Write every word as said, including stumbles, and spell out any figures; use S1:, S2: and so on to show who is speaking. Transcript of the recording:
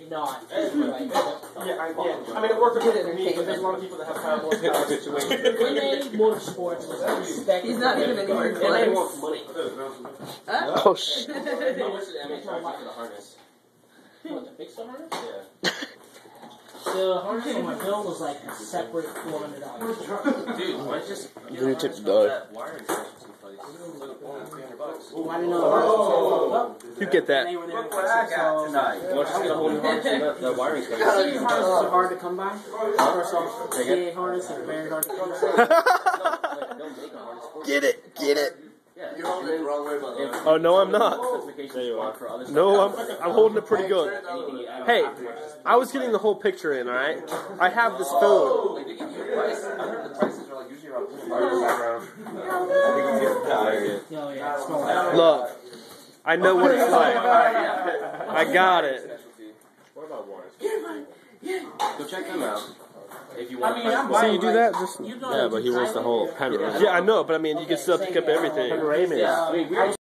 S1: not.
S2: Yeah, I, yeah. I mean, it worked for me, but there's a lot of people that have kind of more power situations.
S1: Renee Motorsports was expected.
S3: He's not even anywhere close.
S2: Renee wants money.
S3: Huh?
S4: Oh shit.
S2: How much did M H charge for the harness?
S1: What, to fix the harness?
S2: Yeah.
S1: The harness on my bill was like a separate four hundred dollars.
S2: Dude, why just get
S4: Blue
S2: a
S4: tip
S2: harness
S4: dog.
S2: that wire instructions in place? It's like only three hundred bucks.
S1: Well, I didn't know the harness was
S4: You get that.
S1: They were there
S5: Look what I got tonight.
S2: Why don't you just get a whole new harness and that, that wiring's
S1: See,
S2: gonna
S1: these harnesses are hard to come by. First off,
S2: Take it.
S1: C A harness are very hard to come by.
S2: They'll make a harness for
S4: Get it, get it.
S2: Yeah.
S5: You're holding it the wrong way, by the way.
S4: Oh no, I'm not.
S2: There you are. For other stuff.
S4: No, I'm I'm holding it pretty good.
S2: Anything you add on
S4: Hey,
S2: afterwards is-
S4: I was getting the whole picture in, alright? I have this phone.
S2: Like, they give you a price. I heard the prices are like usually around two hundred in the background. I think it's tired.
S1: Oh, yeah, it smells like
S4: Love. I know what it's like. I got it.
S2: What about warrants? Go check them out. If you want.
S1: I mean, I'm
S4: See, you do that? Just
S1: You know
S6: Yeah, but he wants the whole panorama.
S4: yeah, I know, but I mean, you can still pick up everything.
S1: Yeah, I mean, we